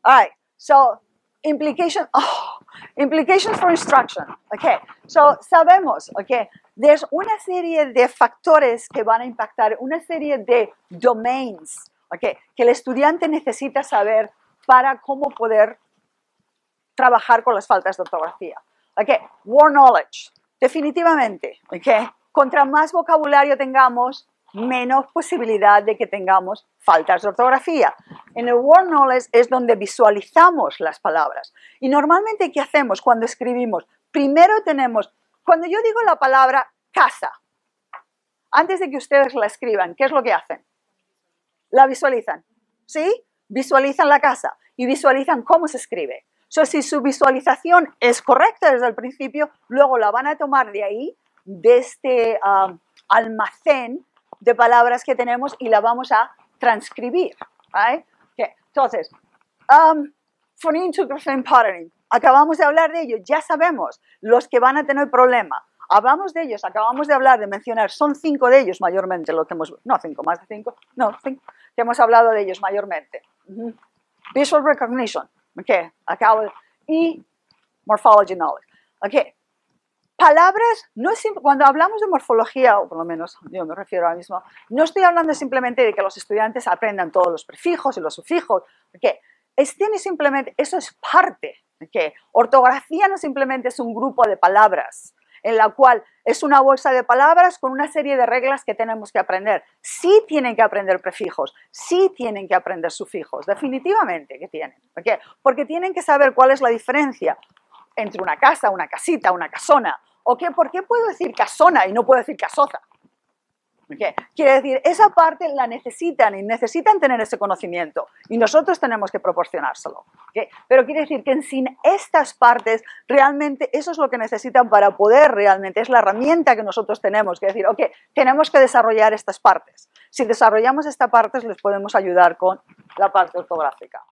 All right, so implications for instruction. Okay, so sabemos, okay, there's una serie de factores que van a impactar, una serie de domains, okay, que el estudiante necesita saber para cómo poder trabajar con las faltas de ortografía. Okay, word knowledge, definitivamente, okay, contra más vocabulario tengamos, menos posibilidad de que tengamos faltas de ortografía. En el word knowledge es donde visualizamos las palabras. Y normalmente, ¿qué hacemos cuando escribimos? Primero tenemos, cuando yo digo la palabra casa, antes de que ustedes la escriban, ¿qué es lo que hacen? La visualizan, ¿sí? Visualizan la casa y visualizan cómo se escribe. So, si su visualización es correcta desde el principio, luego la van a tomar de ahí, de este almacén de palabras que tenemos y la vamos a transcribir. Right? Okay. Entonces, fonetography and patterning. Acabamos de hablar de ello, ya sabemos los que van a tener problema. Hablamos de ellos, acabamos de hablar, de mencionar, son 5 de ellos mayormente lo que hemos, no 5, más de 5, no 5, que hemos hablado de ellos mayormente. Visual recognition, okay, y morphology knowledge. Okay. Palabras, no es cuando hablamos de morfología, o por lo menos yo me refiero ahora mismo, no estoy hablando simplemente de que los estudiantes aprendan todos los prefijos y los sufijos, okay. Simplemente, eso es parte. Okay. Ortografía no simplemente es un grupo de palabras, en la cual es una bolsa de palabras con una serie de reglas que tenemos que aprender. Sí tienen que aprender prefijos, sí tienen que aprender sufijos, definitivamente que tienen. Okay. Porque tienen que saber cuál es la diferencia entre una casa, una casita, una casona. ¿Okay? ¿Por qué puedo decir casona y no puedo decir casoza? ¿Okay? Quiere decir, esa parte la necesitan y necesitan tener ese conocimiento y nosotros tenemos que proporcionárselo. ¿Okay? Pero quiere decir que sin estas partes, realmente eso es lo que necesitan para poder realmente, es la herramienta que nosotros tenemos que decir, ok, tenemos que desarrollar estas partes. Si desarrollamos estas partes, les podemos ayudar con la parte ortográfica.